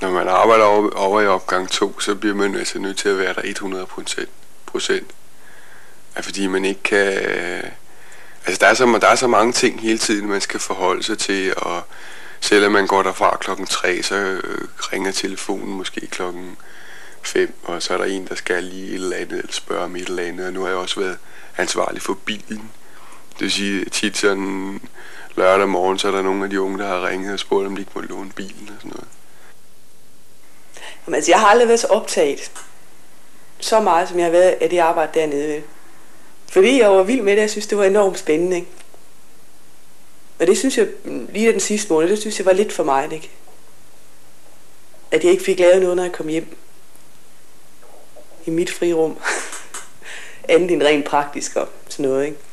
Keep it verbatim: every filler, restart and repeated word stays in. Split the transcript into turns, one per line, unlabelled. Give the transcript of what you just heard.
når man arbejder over, over i opgang to, så bliver man altså nødt til at være der hundrede procent. Fordi man ikke kan... Altså der er, så, der er så mange ting hele tiden, man skal forholde sig til, og selvom man går derfra klokken tre, så øh, ringer telefonen måske klokken fem, og så er der en, der skal lige et eller andet, eller spørge om et eller andet, og nu har jeg også været ansvarlig for bilen. Det vil sige, tit sådan lørdag morgen, så er der nogle af de unge, der har ringet og spurgt, om de ikke må låne bilen og sådan noget.
Jamen, altså, jeg har aldrig været så optaget så meget, som jeg har været af det arbejde dernede. Fordi jeg var vild med det, jeg synes, det var enormt spændende, ikke? Og det synes jeg, lige den sidste måned, det synes jeg var lidt for meget, ikke? At jeg ikke fik lavet noget, når jeg kom hjem. I mit frirum. Andet end rent praktisk og sådan noget, ikke?